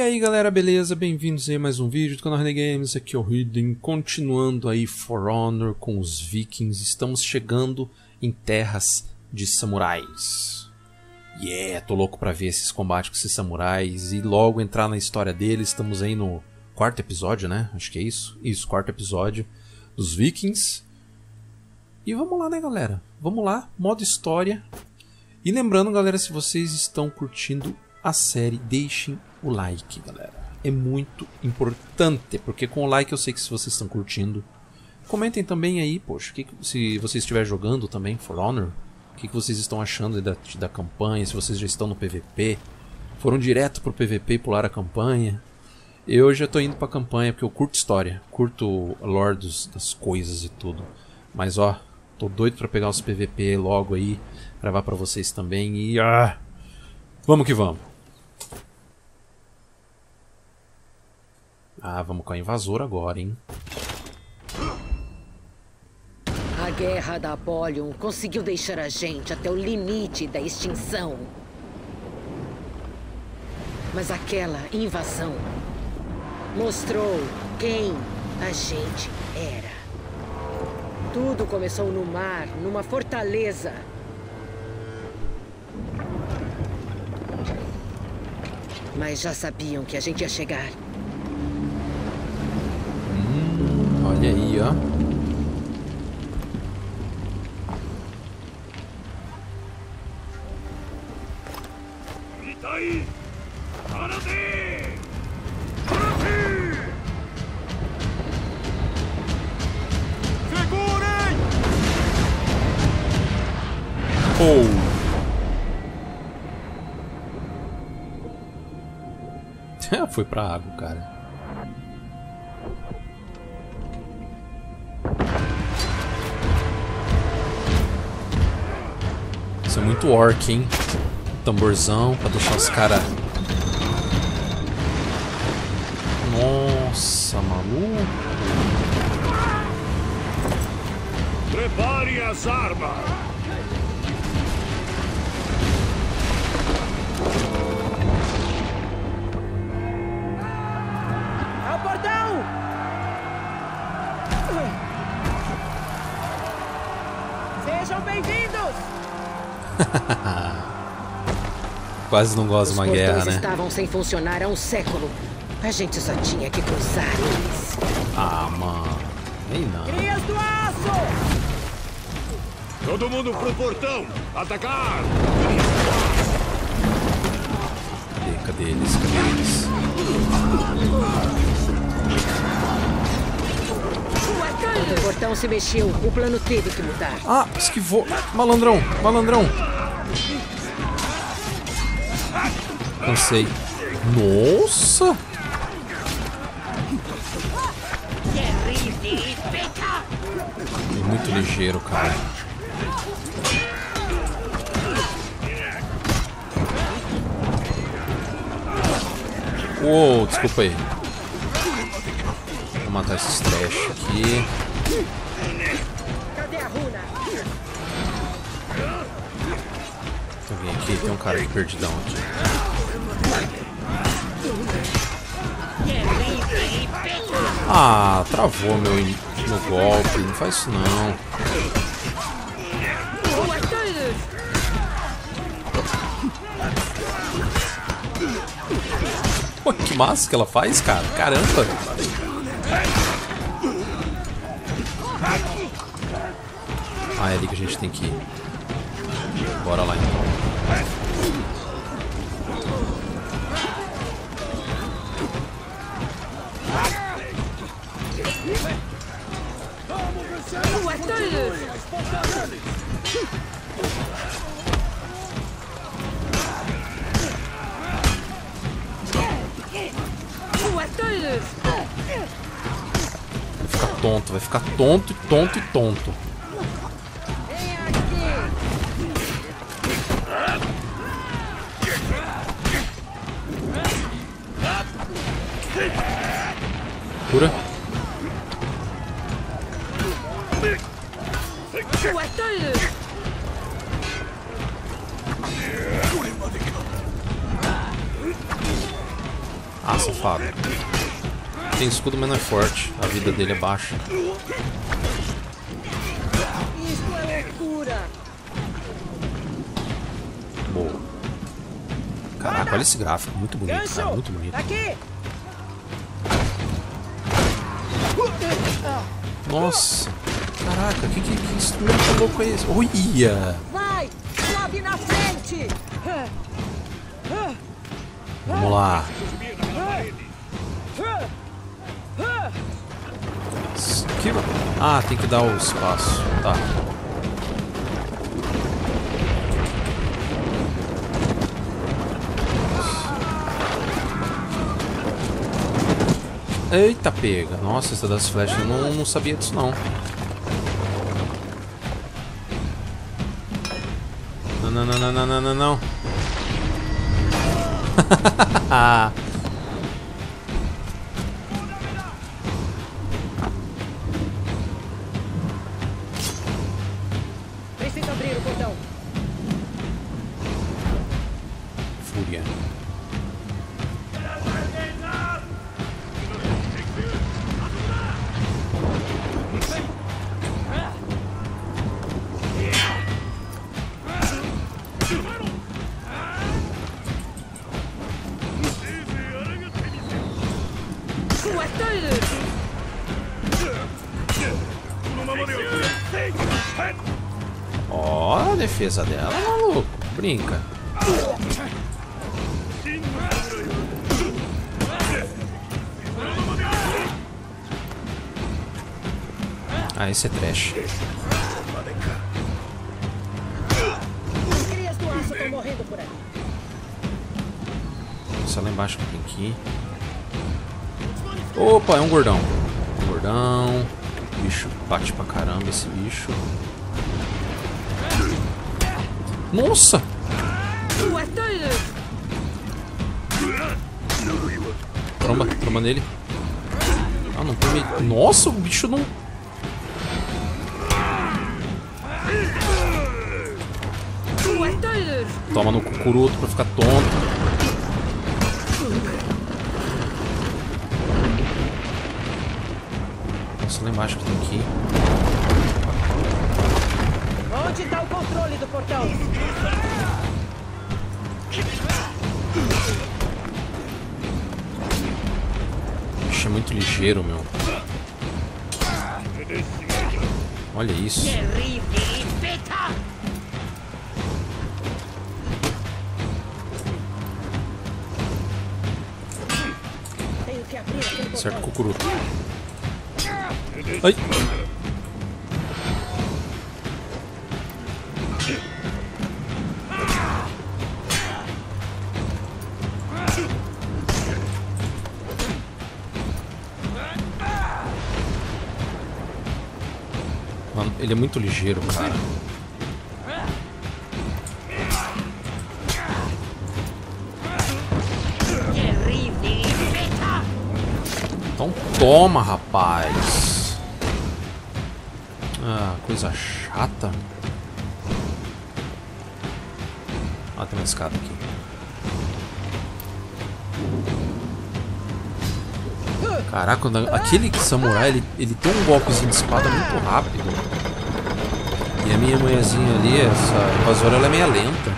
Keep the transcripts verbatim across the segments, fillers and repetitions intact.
aí galera, beleza? Bem-vindos aí a mais um vídeo do canal Renegade Games, aqui é o Hidden, continuando aí For Honor com os Vikings. Estamos chegando em terras de samurais. Yeah, tô louco pra ver esses combates com esses samurais e logo entrar na história deles. Estamos aí no quarto episódio, né? Acho que é isso. Isso, quarto episódio dos Vikings. E vamos lá, né galera? Vamos lá, modo história. E lembrando galera, se vocês estão curtindo a série, deixem o like, galera. É muito importante, porque com o like eu sei que se vocês estão curtindo. Comentem também aí, poxa, que, se vocês estiverem jogando também For Honor, o que, que vocês estão achando da, da campanha, se vocês já estão no P V P, foram direto pro P V P e pularam a campanha. Eu já tô indo pra campanha porque eu curto história, curto o lore dos, das coisas e tudo. Mas ó, tô doido pra pegar os P V P logo aí, gravar pra vocês também e... Ah, vamos que vamos! Ah, vamos com a invasora agora, hein? A guerra da Apollyon conseguiu deixar a gente até o limite da extinção. Mas aquela invasão mostrou quem a gente era. Tudo começou no mar, numa fortaleza. Mas já sabiam que a gente ia chegar. Olha aí, ó. Oh. Foi pra água, cara. Isso é muito orc, hein? Tamborzão pra deixar os caras... Nossa, maluco! Prepare as armas! Ao portão! Sejam bem-vindos! Quase não gosto de uma guerra, né? Os estavam sem funcionar há um século. A gente só tinha que cruzar eles. Ah, mano. Ei, não. Crias do aço! Todo mundo pro portão! Atacar! Cadê, cadê eles? Cadê eles? Quando o portão se mexeu, o plano teve que mudar. Ah, esquivou. Malandrão, malandrão. Cansei. Nossa! Muito ligeiro, cara. Uou, desculpa aí. Vou matar esses trash aqui. Cadê a runa? Tem alguém aqui? Tem um cara de perdidão aqui. Ah, travou meu, meu golpe. Não faz isso não. Pô, que massa que ela faz, cara. Caramba. Ah, é ali que a gente tem que ir. Bora lá então. Vai ficar tonto, vai ficar tonto, tonto e tonto. Cura. Ah, safado. Tem escudo, mas não é forte. A vida dele é baixa. Isso é loucura! Boa. Caraca, olha esse gráfico. Muito bonito, cara. Muito bonito. Aqui! Nossa. Caraca, que, que, que instrumento louco é esse? Olha! Vai! Sobe na frente! Vamos lá. Esquiva. Ah, tem que dar o espaço. Tá. Eita, pega. Nossa, essa das flechas eu não, não sabia disso não. Não, não, não, não, não, não, não, não. Precisa abrir o portão. Fúria. Ó, a defesa dela, maluco. Brinca. Ah, esse é trash. As crias do aço estão morrendo por aí. Só lá embaixo que tem que ir. Opa, é um gordão. Um gordão. Bicho bate pra caramba esse bicho. Nossa! Tromba, tromba nele. Ah, não tem meio... Nossa, o bicho não... Toma no cucuruto pra ficar tonto. Nossa, lá embaixo que tem que ir. Onde está o controle do portão? Bicho, é muito ligeiro, meu. Olha isso. Tenho que abrir aquele portão. Certo, cucuruto. Ai! Mano, ele é muito ligeiro, cara. Então toma, rapaz. Ah, coisa chata. Ah, tem uma escada aqui. Caraca, aquele samurai, ele, ele tem um golpezinho de espada muito rápido. E a minha manhãzinha ali, essa invasora, ela é meio lenta.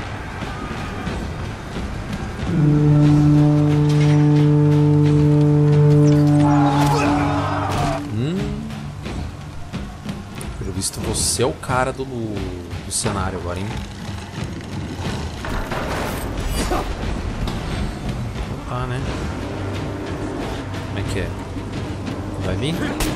Hum. Pelo visto, você é o cara do, do cenário agora, hein? Ah, né? Como é que é? Vai vir?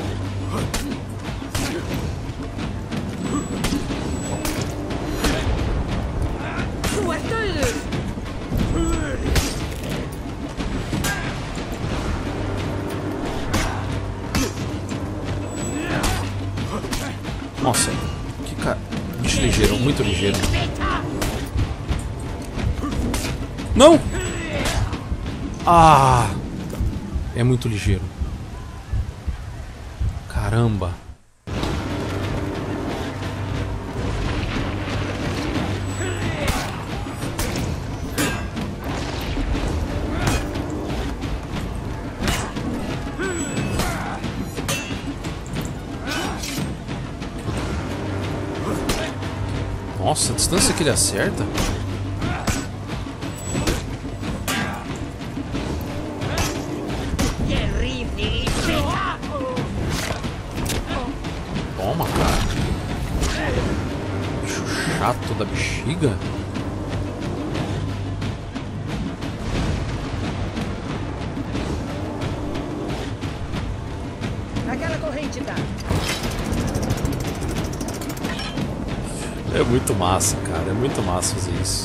Nossa, que cara. Bicho ligeiro, muito ligeiro. Não! Ah! É muito ligeiro. Caramba. Nossa, a distância que ele acerta. Toma, cara. Bicho chato da bexiga. Aquela corrente tá. É muito massa, cara. É muito massa fazer isso.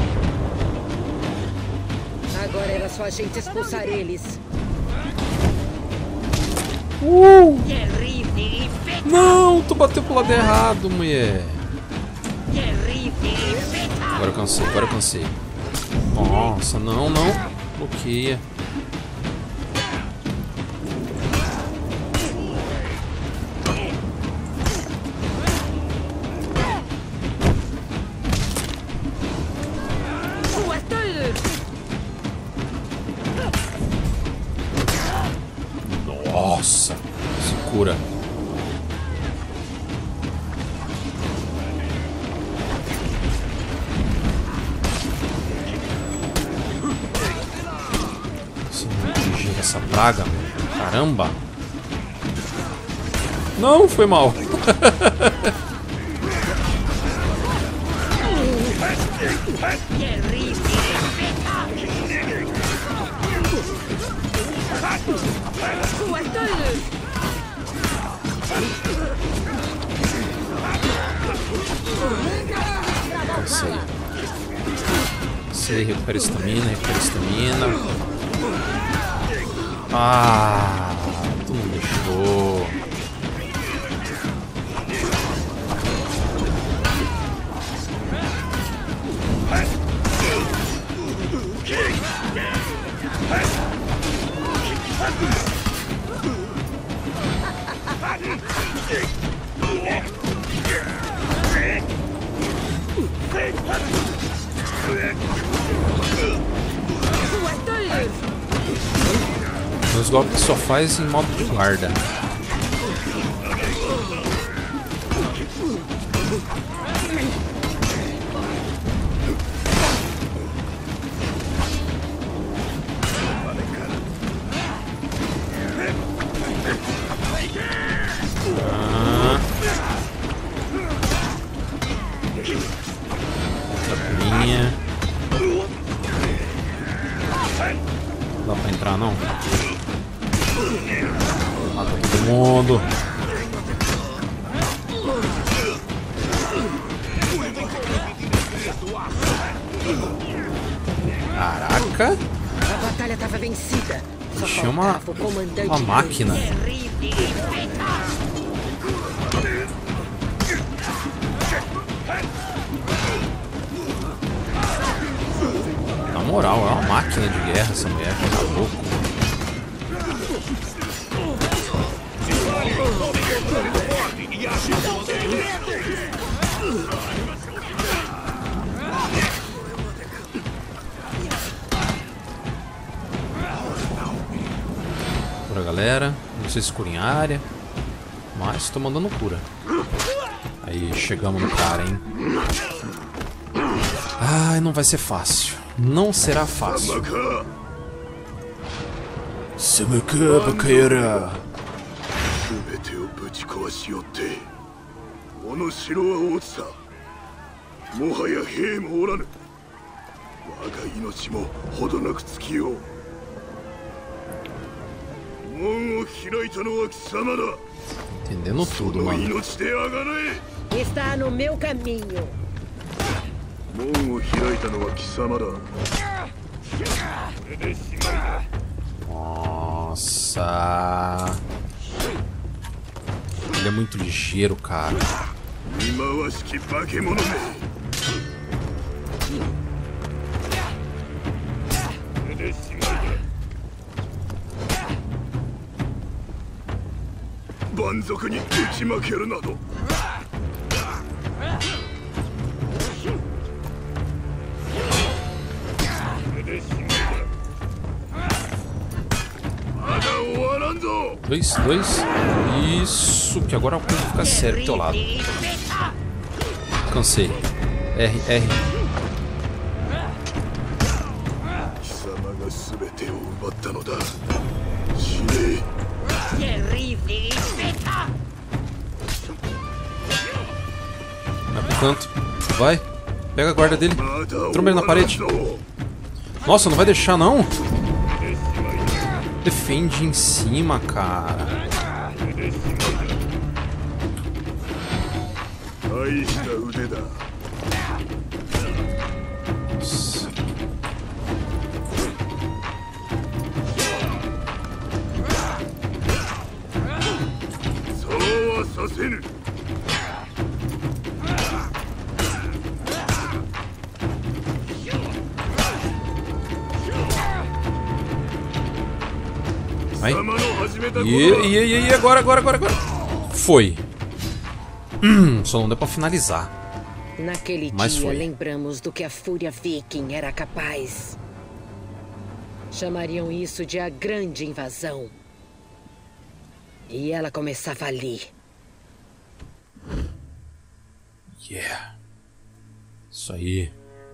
Agora era só a gente expulsar eles. Uh! Não, tu bateu pro lado errado, mulher. Agora eu cansei, agora eu cansei. Nossa, não, não. Bloqueia. Nossa, se cura. Se não atingir essa praga, meu. Caramba. Não, foi mal. Cansei. Cansei, recupera estamina, recupera estamina. Ah, tu não deixou. Meus golpes só faz em modo de guarda. Ah. Tapinha. Não dá pra entrar não? Mata todo mundo. Caraca. A batalha estava vencida. Só Tinha uma, faltava o comandante uma máquina. Na moral, é uma máquina de guerra essa mulher, tá louco. Cura, galera. Não sei se cura em área, mas tô mandando cura. Aí, chegamos no cara, hein. Ai, não vai ser fácil. Não será fácil. Samaka Bakaira. Entendendo tudo, mano. Está no meu caminho. Nossa. Ele é muito ligeiro, cara. Dois, dois. Isso, que agora a coisa fica séria do teu lado. Cansei. R, R. Vai pro canto. Vai. Pega a guarda dele. Tromba ele na parede. Nossa, não vai deixar não? Defende em cima, cara. Nossa. Vai. E, e, e agora, agora, agora, agora. Foi. Hum, só não deu pra finalizar. Naquele Mas dia, foi. lembramos do que a Fúria Viking era capaz. Chamariam isso de a Grande Invasão. E ela começava ali. Yeah. Isso aí.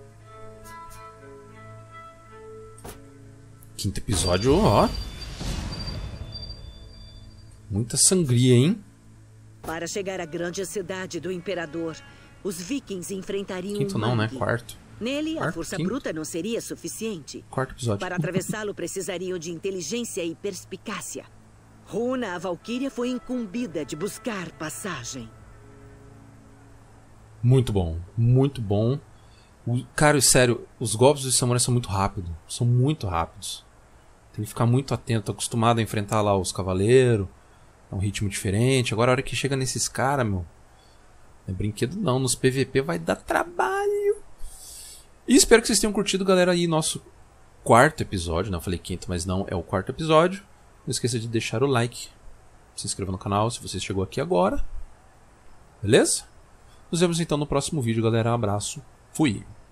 Quinto episódio, ó. Muita sangria, hein? Para chegar à grande cidade do Imperador, os vikings enfrentariam Quinto um não, né? mangue. Quarto. Nele, a Quarto, força quinto. bruta não seria suficiente. Quarto episódio. Para atravessá-lo, precisariam de inteligência e perspicácia. Runa, a Valquíria, foi incumbida de buscar passagem. Muito bom. Muito bom. O- Cara, sério, os golpes dos samurais são muito rápidos. São muito rápidos. Tem que ficar muito atento. Tô acostumado a enfrentar lá os cavaleiros. É um ritmo diferente. Agora a hora que chega nesses caras, meu. Não é brinquedo não. Nos P V P vai dar trabalho. E espero que vocês tenham curtido, galera, aí nosso quarto episódio. Não, eu falei quinto, mas não. É o quarto episódio. Não esqueça de deixar o like. Se inscreva no canal se você chegou aqui agora. Beleza? Nos vemos então no próximo vídeo, galera. Um abraço. Fui.